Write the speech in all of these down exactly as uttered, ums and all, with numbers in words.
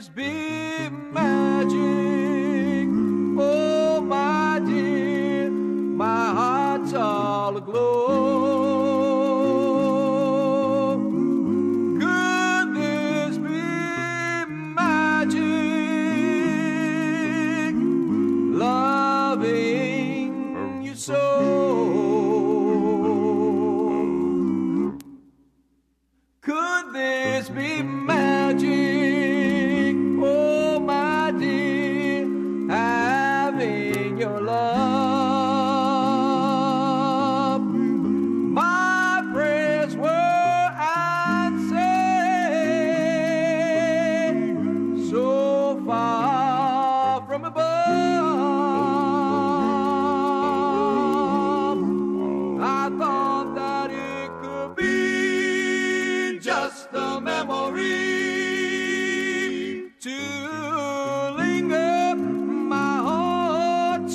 be magic? Oh, my dear, my heart's all aglow. Could this be magic? Loving you so. Could this be magic? Oh, my dear, having your love. My prayers were answered so far from above. I thought that it could be just a memory to linger, my heart's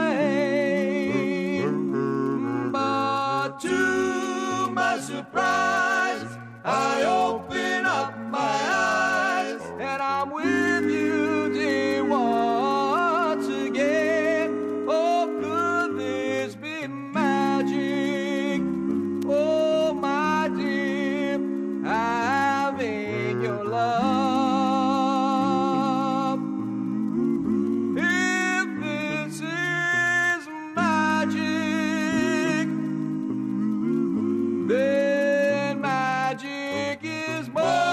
complaint. But to my surprise, I open up my eyes and I'm with you, dear, once again. Oh, could this be magic? Oh, my dear, having your love. If this is magic, then magic is more.